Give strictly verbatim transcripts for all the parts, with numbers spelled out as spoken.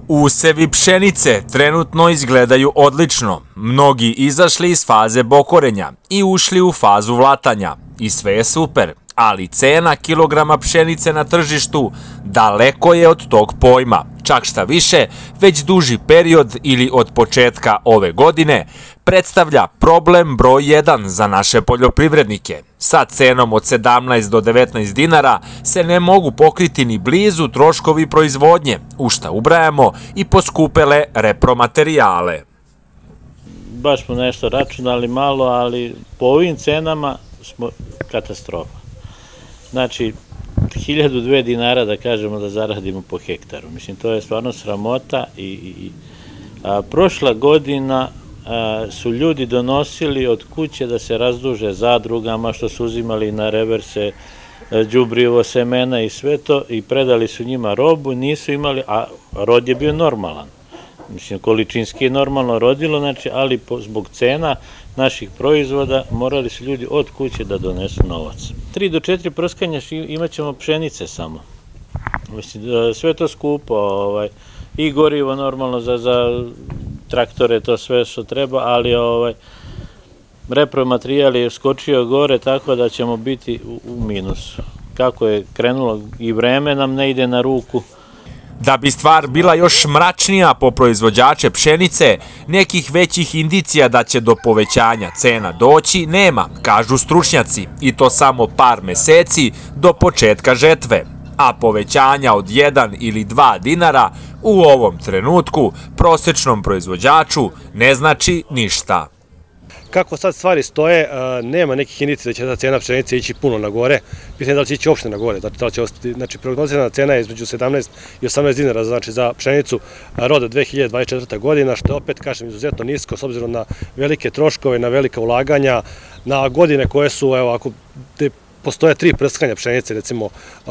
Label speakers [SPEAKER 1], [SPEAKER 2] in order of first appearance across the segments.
[SPEAKER 1] Usevi pšenice trenutno izgledaju odlično, mnogi izašli iz faze bokorenja i ušli u fazu vlatanja i sve je super, ali cena kilograma pšenice na tržištu daleko je od tog pojma. Čak šta više, već duži period ili od početka ove godine predstavlja problem broj jedan za naše poljoprivrednike. Sa cenom od sedamnaest do devetnaest dinara se ne mogu pokriti ni blizu troškovi proizvodnje, u šta ubrajamo i poskupele repromaterijale.
[SPEAKER 2] Baš smo nešto računali malo, ali po ovim cenama smo katastrofa. Znači, hiljadu dve dinara da kažemo da zaradimo po hektaru. Mislim, to je stvarno sramota i prošla godina su ljudi donosili od kuće da se razduže zadrugama što su uzimali na reverse đubrivo, semena i sve to i predali su njima robu, nisu imali, a rod je bio normalan. Mislim, količinski je normalno rodilo, znači, ali zbog cena naših proizvoda morali su ljudi od kuće da donesu novac. Tri do četiri prskanja imat ćemo pšenice samo. Mislim, sve to skupo, i gorivo normalno za traktore, to sve što treba, ali repromaterijal je skočio gore, tako da ćemo biti u minusu. Kako je krenulo i vreme nam ne ide na ruku.
[SPEAKER 1] Da bi stvar bila još mračnija po proizvođače pšenice, nekih većih indicija da će do povećanja cena doći nema, kažu stručnjaci, i to samo par meseci do početka žetve. A povećanja od jedan ili dva dinara u ovom trenutku prosečnom proizvođaču ne znači ništa.
[SPEAKER 3] Kako sad stvari stoje, nema nekih indicija da će ta cena pšenice ići puno na gore. Pitanje je da li će ići uopšte na gore. Znači, prognozirana cena je između sedamnaest i osamnaest dinara znači, za pšenicu roda dve hiljade dvadeset četvrta. godina, što je opet, kažem, izuzetno nisko s obzirom na velike troškove, na velika ulaganja, na godine koje su, evo, ako postoje tri prskanja pšenice, recimo,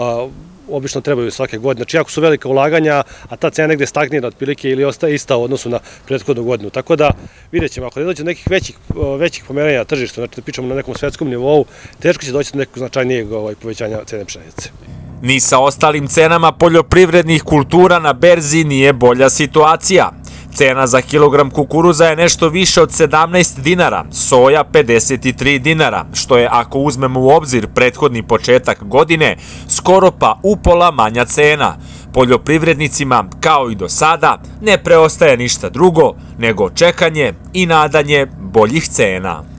[SPEAKER 3] obično trebaju svake godine. Znači, ako su velika ulaganja, a ta cena negde stagnira otprilike ili ostaje ista u odnosu na prethodnu godinu. Tako da, vidjet ćemo, ako ne dođe do nekih većih pomeranja na tržištu, znači da pričamo na nekom svetskom nivou, teško će doći do nekog značajnijeg povećanja cene pšenice.
[SPEAKER 1] Ni sa ostalim cenama poljoprivrednih kultura na berzi nije bolja situacija. Cena za kilogram kukuruza je nešto više od sedamnaest dinara, soja pedeset tri dinara, što je, ako uzmemo u obzir prethodni početak godine, skoro pa upola manja cena. Poljoprivrednicima, kao i do sada, ne preostaje ništa drugo nego čekanje i nadanje boljih cena.